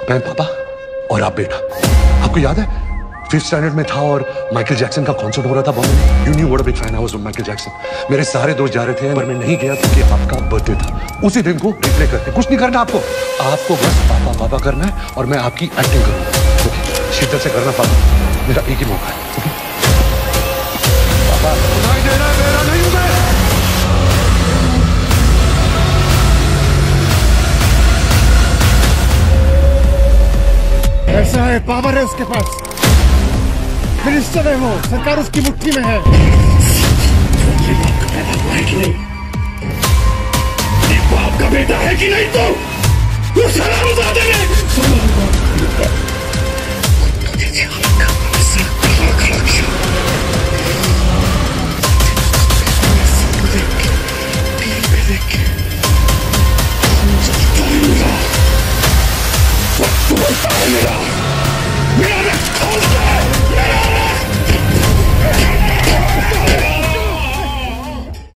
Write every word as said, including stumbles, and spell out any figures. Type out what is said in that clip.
मैं पापा और आप बेटा। आपको याद है फिफ्थ स्टैंडर्ड में था और माइकल जैक्सन का कॉन्सर्ट हो रहा था बॉम्बे में। You knew what a big fan I was of Michael Jackson. मेरे सारे दोस्त जा रहे थे पर मैं नहीं गया क्योंकि आपका बर्थडे था। उसी दिन को रिप्ले करते, कुछ नहीं करना आपको आपको बस पापा पापा करना है और मैं आपकी एक्टिंग करूंगा। ओके शिद्दत से करना पापा, मेरा एक ही मौका है। ओके पापा सुनाई दे रहा है मेरा नहीं हूं मैं। ऐसा है, पावर है उसके पास, मिनिस्टर है वो, सरकार उसकी मुट्ठी में है। ये बाप का पैदा हुआ है कि नहीं? ये बाप का बेटा है कि नहीं? तो उस हरामजादे ने तुझे जहां का सर खड़ा खड़ा किया। देख टीवी पे देख वक्त बनता है मेरा।